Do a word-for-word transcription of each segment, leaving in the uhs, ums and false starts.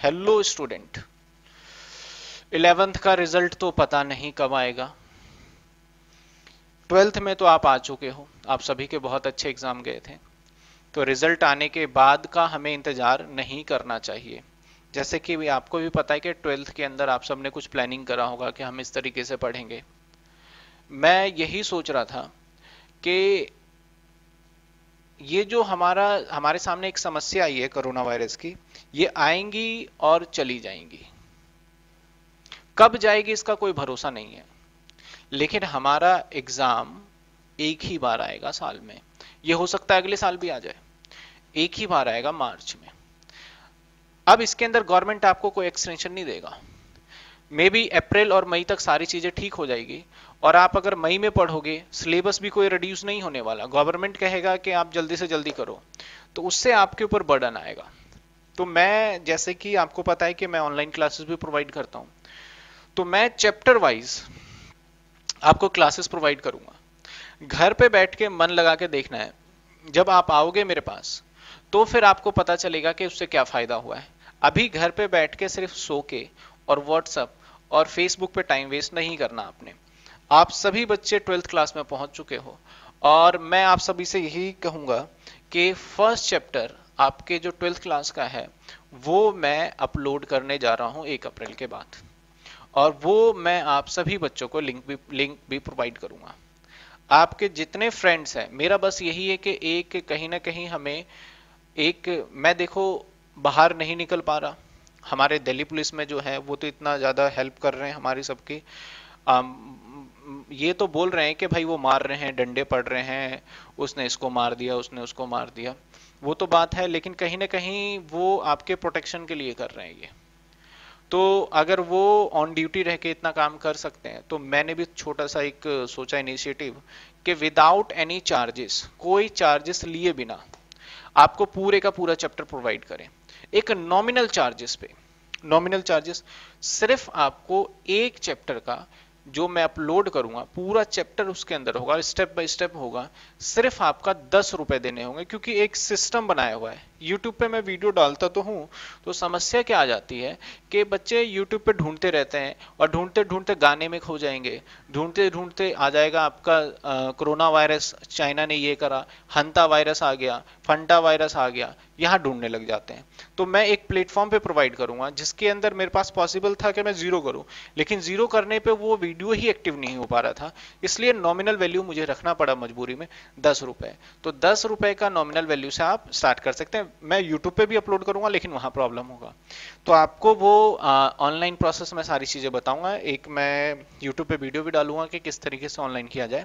Hello student, eleventh का result तो पता नहीं कब आएगा। ट्वेल्थ में तो आप आ चुके हो, आप सभी के बहुत अच्छे एग्जाम गए थे, तो रिजल्ट आने के बाद का हमें इंतजार नहीं करना चाहिए। जैसे कि भी आपको भी पता है कि ट्वेल्थ के अंदर आप सबने कुछ प्लानिंग करा होगा कि हम इस तरीके से पढ़ेंगे। मैं यही सोच रहा था कि ये जो हमारा हमारे सामने एक समस्या आई है कोरोना वायरस की, ये आएंगी और चली जाएंगी। कब जाएगी इसका कोई भरोसा नहीं है, लेकिन हमारा एग्जाम एक ही बार आएगा साल में। ये हो सकता है अगले साल भी आ जाए, एक ही बार आएगा मार्च में। अब इसके अंदर गवर्नमेंट आपको कोई एक्सटेंशन नहीं देगा। मे बी अप्रैल और मई तक सारी चीजें ठीक हो जाएगी, और आप अगर मई में पढ़ोगे, सिलेबस भी कोई रिड्यूस नहीं होने वाला। गवर्नमेंट कहेगा कि आप जल्दी से जल्दी करो, तो उससे आपके ऊपर बर्डन आएगा। तो मैं, जैसे कि आपको पता है कि मैं ऑनलाइन क्लासेस भी प्रोवाइड करता हूं, तो मैं चैप्टर वाइज आपको क्लासेस प्रोवाइड करूंगा। घर पे बैठ के मन लगा के देखना है। जब आप आओगे मेरे पास, तो फिर आपको पता चलेगा कि उससे क्या फायदा हुआ है। अभी घर पे बैठ के सिर्फ सो के और व्हाट्सएप और फेसबुक पे टाइम वेस्ट नहीं करना आपने। आप सभी बच्चे ट्वेल्थ क्लास में पहुंच चुके हो, और मैं आप सभी से यही कहूंगा कि फर्स्ट चैप्टर आपके जो ट्वेल्थ क्लास का है, वो मैं अपलोड करने जा रहा हूं एक अप्रैल के बाद, और वो मैं आप सभी बच्चों को लिंक भी लिंक भी प्रोवाइड करूंगा। आपके जितने फ्रेंड्स हैं, मेरा बस यही है कि एक कहीं ना कहीं हमें एक, मैं देखो बाहर नहीं निकल पा रहा। हमारे दिल्ली पुलिस में जो है वो तो इतना ज्यादा हेल्प कर रहे हैं हमारी सबकी। आम, ये तो बोल रहे हैं कि भाई वो मार रहे हैं, डंडे पड़ रहे हैं, उसने इसको मार दिया, उसने उसको मार दिया, वो तो बात है, लेकिन कहीं ना कहीं वो आपके प्रोटेक्शन के लिए कर रहे हैं ये। तो अगर वो ऑन ड्यूटी रह के इतना काम कर सकते हैं, तो मैंने भी छोटा सा एक सोचा इनिशिएटिव कि विदाउट एनी चार्जेस, कोई चार्जेस लिए बिना आपको पूरे का पूरा चैप्टर प्रोवाइड करें एक नॉमिनल चार्जेस पे। नॉमिनल चार्जेस सिर्फ आपको एक चैप्टर का जो मैं अपलोड करूंगा, पूरा चैप्टर उसके अंदर होगा, स्टेप बाय स्टेप होगा, सिर्फ आपका दस रुपए देने होंगे। क्योंकि एक सिस्टम बनाया हुआ है। यूट्यूब पे मैं वीडियो डालता तो हूं, तो समस्या क्या आ जाती है कि बच्चे यूट्यूब पे ढूंढते रहते हैं, और ढूंढते ढूंढते गाने में खो जाएंगे, ढूंढते ढूंढते आ जाएगा आपका कोरोना वायरस, चाइना ने ये करा, हंता वायरस आ गया, फंटा वायरस आ गया, यहां ढूंढने लग जाते हैं। तो मैं एक प्लेटफॉर्म पे प्रोवाइड करूंगा जिसके अंदर मेरे पास पॉसिबल था कि मैं जीरो करूं, लेकिन जीरो करने पे वो वीडियो ही एक्टिव नहीं हो पा रहा था, इसलिए नॉमिनल वैल्यू मुझे रखना पड़ा मजबूरी में, दस रुपए। तो दस रुपए का नॉमिनल वैल्यू से आप स्टार्ट कर सकते हैं। मैं यूट्यूब पे भी अपलोड करूंगा, लेकिन वहां प्रॉब्लम होगा, तो आपको वो ऑनलाइन प्रोसेस में सारी चीजें बताऊंगा। एक मैं यूट्यूब पे वीडियो भी डालूंगा कि किस तरीके से ऑनलाइन किया जाए।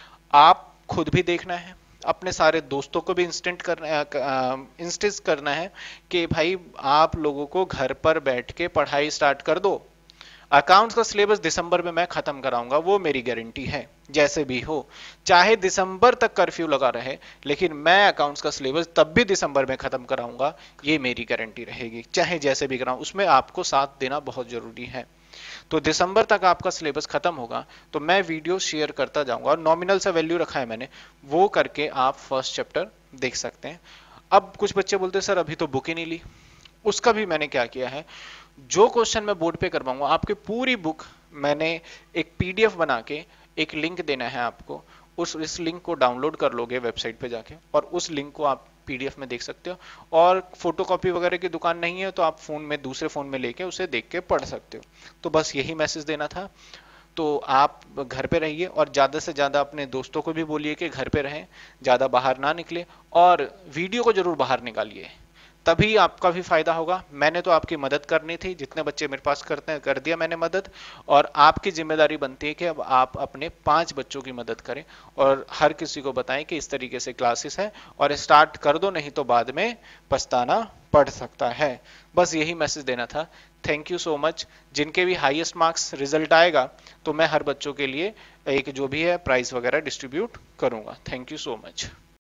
आप खुद भी देखना है, अपने सारे दोस्तों को भी इंस्टेंट करना इंस्टेंट करना है कि भाई आप लोगों को घर पर बैठ के पढ़ाई स्टार्ट कर दो। अकाउंट्स का सिलेबस दिसंबर में मैं खत्म कराऊंगा, वो मेरी गारंटी है। जैसे भी हो, चाहे दिसंबर तक कर्फ्यू लगा रहे, लेकिन मैं अकाउंट्स का सिलेबस तब भी दिसंबर में खत्म कराऊंगा, ये मेरी गारंटी रहेगी। चाहे जैसे भी कराऊं, उसमें आपको साथ देना बहुत जरूरी है। तो दिसंबर तक आपका सिलेबस खत्म होगा, तो मैं वीडियो शेयर करता जाऊंगा, और नॉमिनल सा वैल्यू रखा है मैंने, वो करके आप फर्स्ट चैप्टर देख सकते हैं। अब कुछ बच्चे बोलते हैं सर अभी तो बुक ही नहीं ली। उसका भी मैंने क्या किया है, जो क्वेश्चन मैं बोर्ड पे करवाऊंगा, आपकी पूरी बुक मैंने एक पीडीएफ बना के, एक लिंक देना है आपको, उस इस लिंक को डाउनलोड कर लोगे वेबसाइट पे जाके, और उस लिंक को आप पीडीएफ में देख सकते हो। और फोटोकॉपी वगैरह की दुकान नहीं है तो आप फोन में, दूसरे फोन में लेके उसे देख के पढ़ सकते हो। तो बस यही मैसेज देना था। तो आप घर पे रहिए, और ज्यादा से ज्यादा अपने दोस्तों को भी बोलिए कि घर पे रहें, ज्यादा बाहर ना निकले, और वीडियो को जरूर बाहर निकालिए, तभी आपका भी फायदा होगा। मैंने तो आपकी मदद करनी थी, जितने बच्चे मेरे पास करते हैं कर दिया मैंने मदद, और आपकी जिम्मेदारी बनती है कि अब आप अपने पांच बच्चों की मदद करें, और हर किसी को बताएं कि इस तरीके से क्लासेस है, और स्टार्ट कर दो, नहीं तो बाद में पछताना पड़ सकता है। बस यही मैसेज देना था। Thank you so much. जिनके भी हाईएस्ट मार्क्स रिजल्ट आएगा, तो मैं हर बच्चों के लिए एक जो भी है प्राइज वगैरह डिस्ट्रीब्यूट करूंगा। Thank you so much.